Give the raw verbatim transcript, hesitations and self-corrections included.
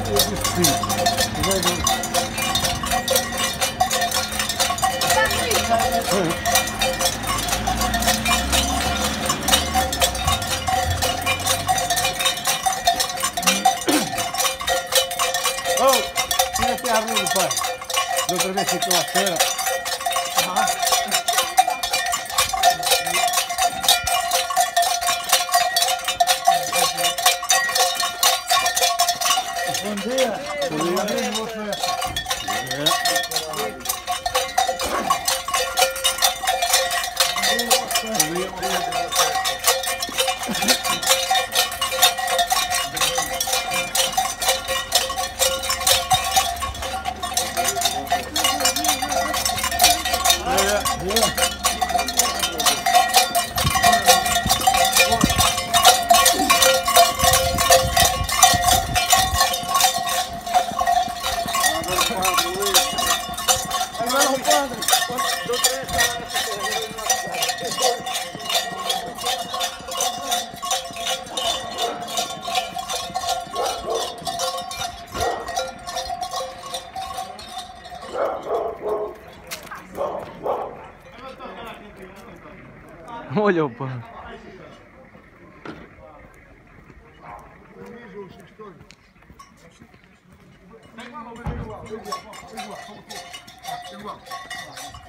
Oh, cine te aruncă după aia? Nu trebuie să-i cu la țără. Bom dia! Bom dia, moço! Olha, opa. Igual, igual, igual, igual.